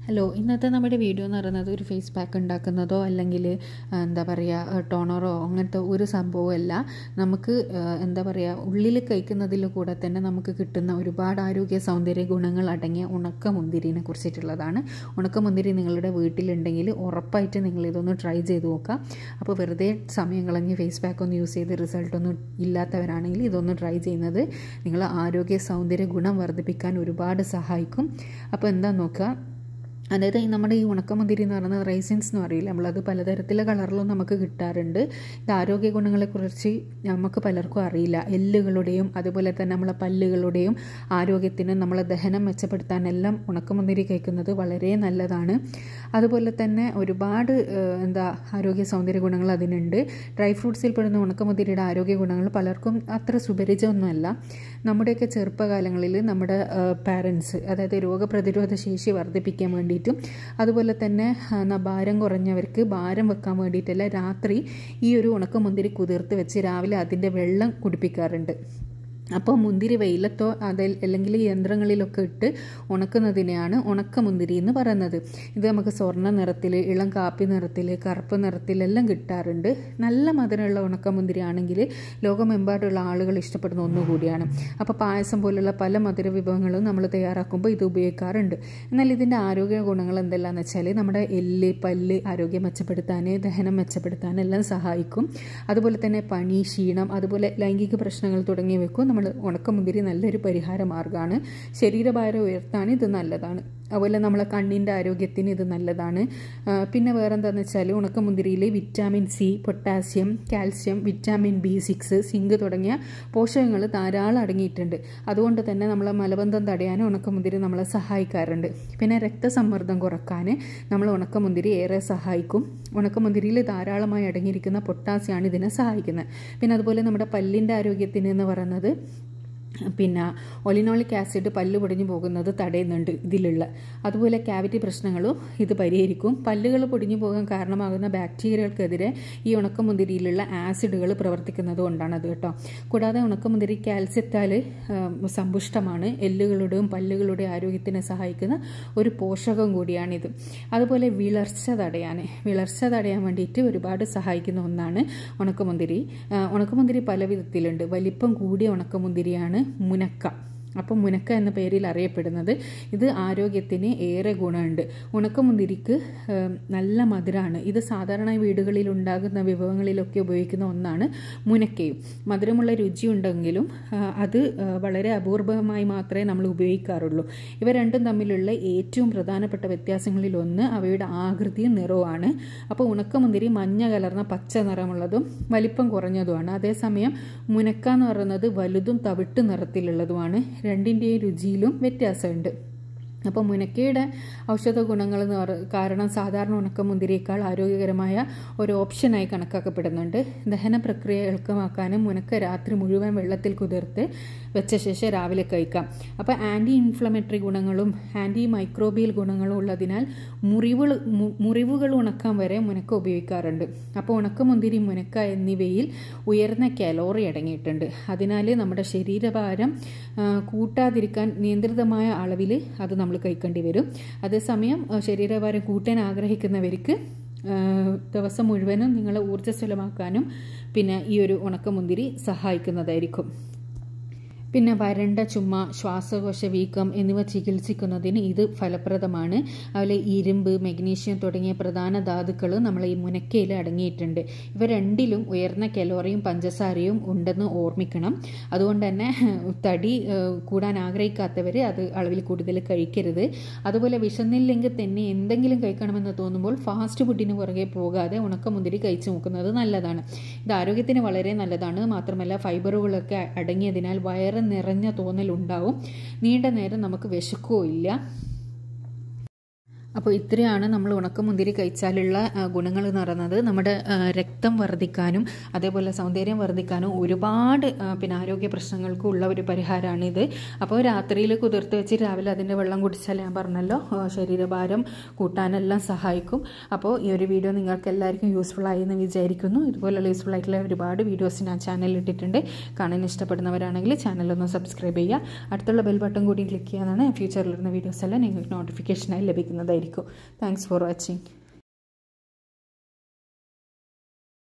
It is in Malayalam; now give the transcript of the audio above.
ഹലോ, ഇന്നത്തെ നമ്മുടെ വീഡിയോ എന്ന് പറയുന്നത് ഒരു ഫേസ് പാക്ക് ഉണ്ടാക്കുന്നതോ അല്ലെങ്കിൽ എന്താ പറയുക ടോണറോ അങ്ങനത്തെ ഒരു സംഭവമല്ല. നമുക്ക് എന്താ പറയുക ഉള്ളിൽ കഴിക്കുന്നതിൽ കൂടെ തന്നെ നമുക്ക് കിട്ടുന്ന ഒരുപാട് ആരോഗ്യ സൗന്ദര്യ ഗുണങ്ങൾ അടങ്ങിയ ഉണക്കമുന്തിരിനെ കുറിച്ചിട്ടുള്ളതാണ്. ഉണക്കമുന്തിരി നിങ്ങളുടെ വീട്ടിലുണ്ടെങ്കിൽ ഉറപ്പായിട്ട് നിങ്ങളിതൊന്ന് ട്രൈ ചെയ്ത് നോക്കുക. അപ്പോൾ വെറുതെ സമയം കളഞ്ഞ് ഫേസ് പാക്ക് ഒന്ന് യൂസ് ചെയ്ത് റിസൾട്ടൊന്നും ഇല്ലാത്തവരാണെങ്കിൽ ഇതൊന്ന് ട്രൈ ചെയ്യുന്നത് നിങ്ങൾ ആരോഗ്യ സൗന്ദര്യ ഗുണം വർദ്ധിപ്പിക്കാൻ ഒരുപാട് സഹായിക്കും. അപ്പോൾ എന്താ നോക്കുക, അതായത് നമ്മുടെ ഈ ഉണക്കമുന്തിരി എന്ന് പറയുന്നത് റൈസിൻസ് എന്ന് പറയില്ല, നമ്മളത് പലതരത്തിലെ കളറിലും നമുക്ക് കിട്ടാറുണ്ട്. ഇത് ആരോഗ്യ ഗുണങ്ങളെക്കുറിച്ച് നമുക്ക് പലർക്കും അറിയില്ല. എല്ലുകളുടെയും അതുപോലെ തന്നെ നമ്മളെ പല്ലുകളുടെയും ആരോഗ്യത്തിന് നമ്മളെ ദഹനം മെച്ചപ്പെടുത്താനെല്ലാം ഉണക്കമുന്തിരി കഴിക്കുന്നത് വളരെ നല്ലതാണ്. അതുപോലെ തന്നെ ഒരുപാട് ആരോഗ്യ സൗന്ദര്യ ഗുണങ്ങൾ അതിനുണ്ട്. ഡ്രൈ ഫ്രൂട്ട്സിൽ പെടുന്ന ഉണക്കമുന്തിരിയുടെ ആരോഗ്യ ഗുണങ്ങൾ പലർക്കും അത്ര സുപരിചിതമൊന്നുമല്ല. നമ്മുടെയൊക്കെ ചെറുപ്പകാലങ്ങളിൽ നമ്മുടെ പാരൻസ്, അതായത് രോഗപ്രതിരോധ ശേഷി വർദ്ധിപ്പിക്കാൻ വേണ്ടി അതുപോലെ തന്നെ ഭാരം കുറഞ്ഞവർക്ക് ഭാരം വെക്കാൻ വേണ്ടിയിട്ടല്ല രാത്രി ഈ ഒരു ഉണക്കമുന്തിരി കുതിർത്ത് വെച്ച് രാവിലെ അതിൻ്റെ വെള്ളം കുടിപ്പിക്കാറുണ്ട്. അപ്പോൾ മുന്തിരി വെയിലത്തോ അല്ലെങ്കിൽ യന്ത്രങ്ങളിലൊക്കെ ഇട്ട് ഉണക്കുന്നതിനെയാണ് ഉണക്കമുന്തിരി എന്ന് പറയുന്നത്. ഇത് നമുക്ക് സ്വർണ്ണ നിറത്തിൽ, ഇളം കാപ്പി നിറത്തിൽ, കറുപ്പ് നിറത്തിലെല്ലാം കിട്ടാറുണ്ട്. നല്ല മധുരമുള്ള ഉണക്കമുന്തിരി ആണെങ്കിൽ ലോകമെമ്പാടുള്ള ആളുകൾ ഇഷ്ടപ്പെടുന്ന ഒന്നുകൂടിയാണ്. അപ്പോൾ പായസം പോലുള്ള പല മധുര വിഭവങ്ങളും നമ്മൾ തയ്യാറാക്കുമ്പോൾ ഇത് ഉപയോഗിക്കാറുണ്ട്. എന്നാൽ ഇതിൻ്റെ ആരോഗ്യ ഗുണങ്ങൾ എന്തെല്ലാമെന്ന് വെച്ചാൽ നമ്മുടെ എല്ല്, പല്ല് ആരോഗ്യം മെച്ചപ്പെടുത്താൻ, ദഹനം മെച്ചപ്പെടുത്താൻ എല്ലാം സഹായിക്കും. അതുപോലെ തന്നെ പനി, ക്ഷീണം, അതുപോലെ ലൈംഗിക പ്രശ്നങ്ങൾ തുടങ്ങിയവയ്ക്കും ഉണക്കമുന്തിരി നല്ലൊരു പരിഹാര മാർഗ്ഗമാണ്. ശരീരഭാരം ഉയർത്താൻ ഇത് നല്ലതാണ്. അതുപോലെ നമ്മളെ കണ്ണിൻ്റെ ആരോഗ്യത്തിന് ഇത് നല്ലതാണ്. പിന്നെ വേറെന്താണെന്ന് വെച്ചാൽ ഉണക്കമുന്തിരിയിൽ vitamin C, potassium, calcium, vitamin B6, zinc തുടങ്ങിയ പോഷകങ്ങൾ ധാരാളം അടങ്ങിയിട്ടുണ്ട്. അതുകൊണ്ട് തന്നെ നമ്മളെ മലബന്ധം തടയാൻ ഉണക്കമുന്തിരി നമ്മളെ സഹായിക്കാറുണ്ട്. പിന്നെ രക്തസമ്മർദ്ദം കുറക്കാൻ നമ്മൾ ഉണക്കമുന്തിരി ഏറെ സഹായിക്കും. ഉണക്കമുന്തിരിയിൽ ധാരാളമായി അടങ്ങിയിരിക്കുന്ന പൊട്ടാസ്യമാണ് ഇതിനെ സഹായിക്കുന്നത്. പിന്നെ അതുപോലെ നമ്മുടെ പല്ലിൻ്റെ ആരോഗ്യത്തിന് എന്ന് പറയുന്നത് പിന്നെ ഒലിനോളിക് ആസിഡ് പല്ല് പൊടിഞ്ഞു പോകുന്നത് തടയുന്നുണ്ട് ഇതിലുള്ള. അതുപോലെ ക്യാവിറ്റി പ്രശ്നങ്ങളും ഇത് പരിഹരിക്കും. പല്ലുകൾ പൊടിഞ്ഞു പോകാൻ കാരണമാകുന്ന ബാക്ടീരിയകൾക്കെതിരെ ഈ ഉണക്കമുന്തിരിയിലുള്ള ആസിഡുകൾ പ്രവർത്തിക്കുന്നത് കൊണ്ടാണത് കേട്ടോ. കൂടാതെ ഉണക്കമുന്തിരി കാൽസ്യത്താൽ സമ്പുഷ്ടമാണ്. എല്ലുകളുടെയും പല്ലുകളുടെയും ആരോഗ്യത്തിനെ സഹായിക്കുന്ന ഒരു പോഷകം കൂടിയാണിത്. അതുപോലെ വിളർച്ച തടയാൻ വേണ്ടിയിട്ട് ഒരുപാട് സഹായിക്കുന്ന ഒന്നാണ് ഉണക്കമുന്തിരി. ഉണക്കമുന്തിരി പല വിധത്തിലുണ്ട്. വലിപ്പം കൂടിയ ഉണക്കമുന്തിരിയാണ് മുനക്ക. അപ്പം മുനക്ക എന്ന പേരിൽ അറിയപ്പെടുന്നത്. ഇത് ആരോഗ്യത്തിന് ഏറെ ഗുണമുണ്ട്. ഉണക്കമുന്തിരിക്ക് നല്ല മധുരമാണ്. ഇത് സാധാരണ വീടുകളിൽ ഉണ്ടാകുന്ന വിഭവങ്ങളിലൊക്കെ ഉപയോഗിക്കുന്ന ഒന്നാണ് മുനക്കയും. മധുരമുള്ള രുചിയുണ്ടെങ്കിലും അത് വളരെ അപൂർവമായി മാത്രമേ നമ്മൾ ഉപയോഗിക്കാറുള്ളൂ. ഇവ രണ്ടും തമ്മിലുള്ള ഏറ്റവും പ്രധാനപ്പെട്ട വ്യത്യാസങ്ങളിൽ ഒന്ന് അവയുടെ ആകൃതിയും നിറവുമാണ്. അപ്പോൾ ഉണക്കമുന്തിരി മഞ്ഞ കലർന്ന പച്ച നിറമുള്ളതും വലിപ്പം കുറഞ്ഞതുമാണ്. അതേസമയം മുനക്ക എന്ന് പറയുന്നത് വലുതും തവിട്ട് നിറത്തിലുള്ളതുമാണ്. രണ്ടിൻ്റെയും രുചിയിലും വ്യത്യാസമുണ്ട്. അപ്പോൾ മുനക്കയുടെ ഔഷധ ഗുണങ്ങൾ കാരണം സാധാരണ ഉണക്കമുന്തിരിയേക്കാൾ ആരോഗ്യകരമായ ഒരു ഓപ്ഷനായി കണക്കാക്കപ്പെടുന്നുണ്ട്. ദഹന പ്രക്രിയ എളുപ്പമാക്കാനും മുനക്ക രാത്രി മുഴുവൻ വെള്ളത്തിൽ കുതിർത്ത് വെച്ച ശേഷം രാവിലെ കഴിക്കാം. അപ്പോൾ ആൻറ്റി ഇൻഫ്ലമേറ്ററി ഗുണങ്ങളും ആൻറ്റി മൈക്രോബിയൽ ഗുണങ്ങളും ഉള്ളതിനാൽ മുറിവുകൾ ഉണക്കാൻ വരെ മുനക്ക ഉപയോഗിക്കാറുണ്ട്. അപ്പോൾ ഉണക്കമുന്തിരി, മുനക്ക എന്നിവയിൽ ഉയർന്ന കാലോറി അടങ്ങിയിട്ടുണ്ട്. അതിനാൽ നമ്മുടെ ശരീരഭാരം കൂട്ടാതിരിക്കാൻ നിയന്ത്രിതമായ അളവിൽ അത് നമ്മൾ കഴിക്കേണ്ടി വരും. അതേസമയം ശരീരഭാരം കൂട്ടാൻ ആഗ്രഹിക്കുന്നവർക്ക് ദിവസം മുഴുവനും നിങ്ങളെ ഊർജ്ജസ്വലമാക്കാനും പിന്നെ ഈ ഒരു ഉണക്കമുന്തിരി സഹായിക്കുന്നതായിരിക്കും. പിന്നെ വരണ്ട ചുമ, ശ്വാസകോശ വീക്കം എന്നിവ ചികിത്സിക്കുന്നതിന് ഇത് ഫലപ്രദമാണ്. അതുപോലെ ഇരുമ്പ്, മഗ്നീഷ്യം തുടങ്ങിയ പ്രധാന ധാതുക്കൾ നമ്മൾ ഈ മുനക്കയിൽ അടങ്ങിയിട്ടുണ്ട്. ഇവ രണ്ടിലും ഉയർന്ന കലോറിയും പഞ്ചസാരയും ഉണ്ടെന്ന് ഓർമ്മിക്കണം. അതുകൊണ്ട് തന്നെ തടി കൂടാൻ ആഗ്രഹിക്കാത്തവർ അത് അളവിൽ കൂടുതൽ കഴിക്കരുത്. അതുപോലെ വിശന്നില്ലെങ്കിൽ തന്നെ എന്തെങ്കിലും കഴിക്കണമെന്ന് തോന്നുമ്പോൾ ഫാസ്റ്റ് ഫുഡിന് പുറകെ പോകാതെ ഉണക്കമുന്തിരി കഴിച്ചു നോക്കുന്നത് നല്ലതാണ്. ഇത് ആരോഗ്യത്തിന് വളരെ നല്ലതാണ്. മാത്രമല്ല ഫൈബറുകളൊക്കെ അടങ്ങിയതിനാൽ വയറ് നിറഞ്ഞ തോന്നലുണ്ടാവും. നീണ്ട നേരം നമുക്ക് വിശക്കുകയില്ല. അപ്പോൾ ഇത്രയാണ് നമ്മൾ ഉണക്കമുന്തിരി കഴിച്ചാലുള്ള ഗുണങ്ങൾ എന്ന് പറയുന്നത്. നമ്മുടെ രക്തം വർദ്ധിക്കാനും അതേപോലെ സൗന്ദര്യം വർദ്ധിക്കാനും ഒരുപാട് പിന്നെ ആരോഗ്യ പ്രശ്നങ്ങൾക്കും ഉള്ള ഒരു പരിഹാരമാണിത്. അപ്പോൾ രാത്രിയിൽ കുതിർത്ത് വെച്ച് രാവിലെ അതിൻ്റെ വെള്ളം കുടിച്ചാൽ ഞാൻ പറഞ്ഞല്ലോ ശരീരഭാരം കൂട്ടാനെല്ലാം സഹായിക്കും. അപ്പോൾ ഈ ഒരു വീഡിയോ നിങ്ങൾക്ക് എല്ലാവർക്കും യൂസ്ഫുൾ ആയി എന്ന് വിചാരിക്കുന്നു. ഇതുപോലുള്ള യൂസ്ഫുൾ ആയിട്ടുള്ള ഒരുപാട് വീഡിയോസ് ഞാൻ ചാനലിൽ ഇട്ടിട്ടുണ്ട്. കാണാൻ ഇഷ്ടപ്പെടുന്നവരാണെങ്കിൽ ചാനലൊന്ന് സബ്സ്ക്രൈബ് ചെയ്യുക. അടുത്തുള്ള ബെൽ ബട്ടൺ കൂടി ക്ലിക്ക് ചെയ്യാനാണ് ഫ്യൂച്ചറിലിരുന്ന വീഡിയോസ് എല്ലാം നിങ്ങൾക്ക് നോട്ടിഫിക്കേഷനായി ലഭിക്കുന്നതായിരിക്കും. നല്ലതായിരിക്കും. Thanks for watching.